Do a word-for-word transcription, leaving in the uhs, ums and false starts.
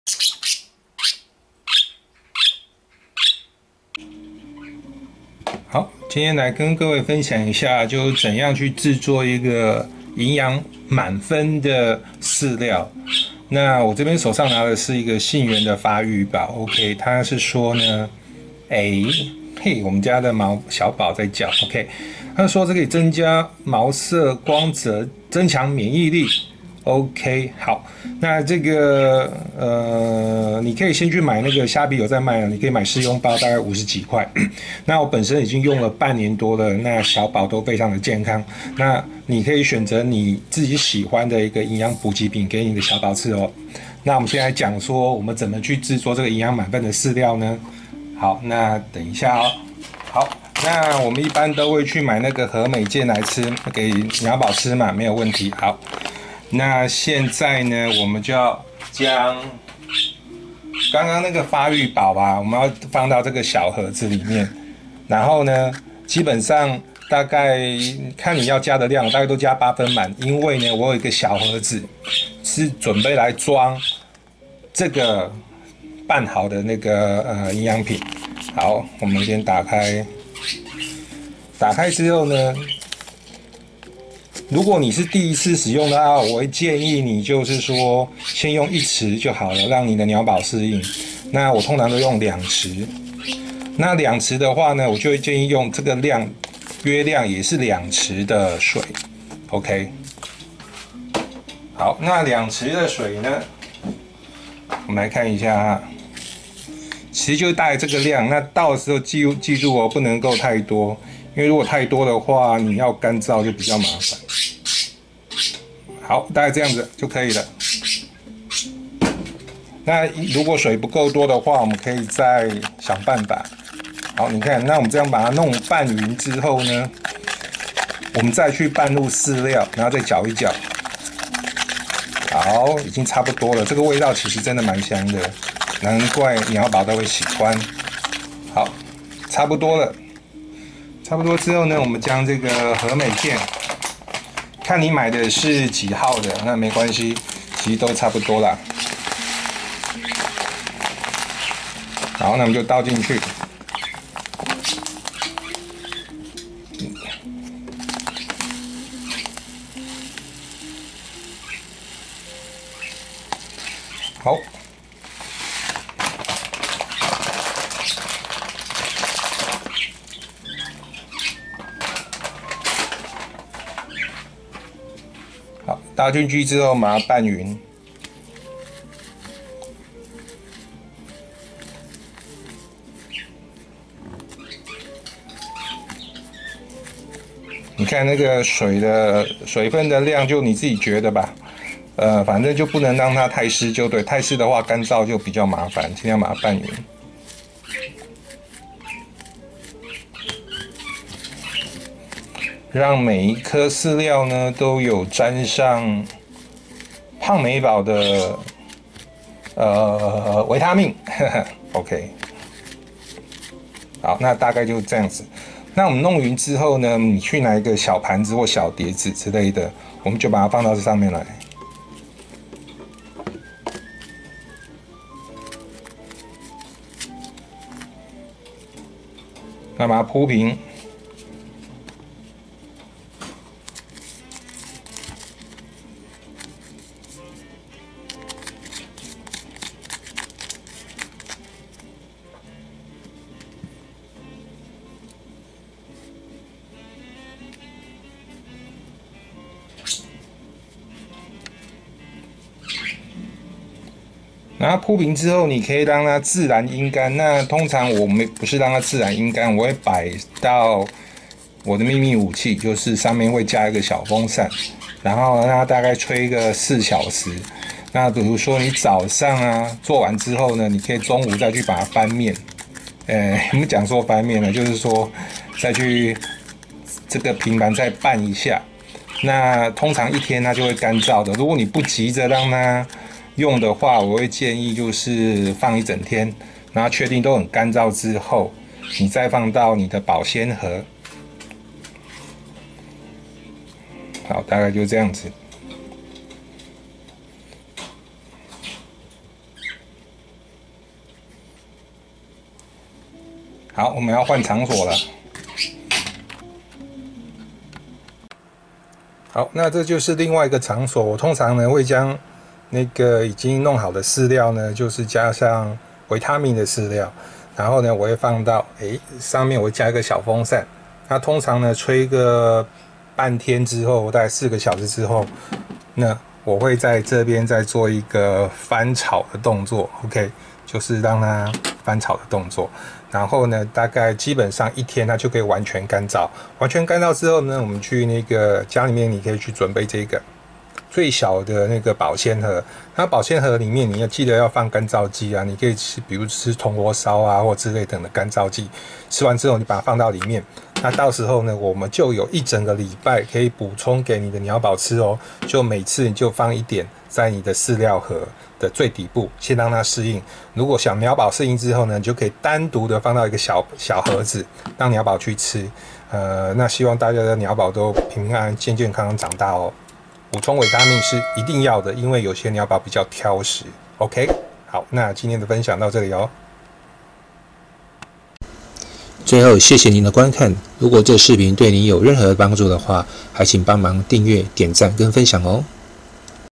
好，今天来跟各位分享一下，就是怎样去制作一个营养满分的饲料。那我这边手上拿的是一个信源的发育宝 ，OK， 它是说呢，哎，嘿，我们家的毛小宝在叫 ，OK， 他说这可以增加毛色、光泽，增强免疫力。OK， 好，那这个呃，你可以先去买那个虾皮有在卖的，你可以买试用包，大概五十几块。那我本身已经用了半年多了，那小宝都非常的健康。那你可以选择你自己喜欢的一个营养补给品给你的小宝吃哦。那我们现在讲说我们怎么去制作这个营养满分的饲料呢？好，那等一下哦。好，那我们一般都会去买那个和美健来吃，给鸟宝吃嘛，没有问题。好。那现在呢，我们就要将刚刚那个发育宝啊，我们要放到这个小盒子里面，然后呢，基本上大概看你要加的量，大概都加八分满，因为呢，我有一个小盒子是准备来装这个拌好的那个呃营养品。好，我们先打开，打开之后呢。如果你是第一次使用的话，我会建议你就是说先用一匙就好了，让你的鸟宝适应。那我通常都用两匙。那两匙的话呢，我就会建议用这个量，约量也是两匙的水。OK。好，那两匙的水呢，我们来看一下哈。其实就大概这个量，那倒的时候记住记住哦，不能够太多，因为如果太多的话，你要干燥就比较麻烦。好，大概这样子就可以了。那如果水不够多的话，我们可以再想办法。好，你看，那我们这样把它弄拌匀之后呢，我们再去拌入饲料，然后再搅一搅。好，已经差不多了，这个味道其实真的蛮香的。难怪鸟宝都会喜欢。好，差不多了。差不多之后呢，我们将这个和美健，看你买的是几号的，那没关系，其实都差不多啦。好，那我们就倒进去。好。好，倒进去之后，把它拌匀。你看那个水的水分的量，就你自己觉得吧。呃，反正就不能让它太湿，就对。太湿的话，干燥就比较麻烦，尽量把它拌匀。让每一颗饲料呢都有沾上胖美宝的呃维他命，OK。好，那大概就这样子。那我们弄匀之后呢，你去拿一个小盘子或小碟子之类的，我们就把它放到这上面来。那把它铺平。然后铺平之后，你可以让它自然阴干。那通常我们不是让它自然阴干，我会摆到我的秘密武器，就是上面会加一个小风扇，然后让它大概吹个四小时。那比如说你早上啊做完之后呢，你可以中午再去把它翻面。呃，我们讲说翻面呢，就是说再去这个平板再拌一下。那通常一天它就会干燥的。如果你不急着让它用的话，我会建议就是放一整天，然后确定都很干燥之后，你再放到你的保鲜盒。好，大概就这样子。 好，我们要换场所了。好，那这就是另外一个场所。我通常呢会将那个已经弄好的饲料呢，就是加上维他命的饲料，然后呢我会放到诶上面，我会加一个小风扇。那通常呢吹个半天之后，大概四个小时之后，那我会在这边再做一个翻炒的动作 ，OK， 就是让它翻炒的动作。然后呢，大概基本上一天它就可以完全干燥。完全干燥之后呢，我们去那个家里面，你可以去准备这个最小的那个保鲜盒。那保鲜盒里面你要记得要放干燥剂啊，你可以吃，比如吃铜锣烧啊或之类等的干燥剂。吃完之后，你把它放到里面。那到时候呢，我们就有一整个礼拜可以补充给你的鸟宝吃哦。就每次你就放一点在你的饲料盒的最底部，先让它适应。如果小鸟宝适应之后呢，你就可以单独的放到一个小小盒子，让鸟宝去吃。呃，那希望大家的鸟宝都平平安安、健健康康长大哦。补充维他命是一定要的，因为有些鸟宝比较挑食。OK， 好，那今天的分享到这里哦。 最后，谢谢您的观看。如果这视频对您有任何帮助的话，还请帮忙订阅、点赞跟分享哦。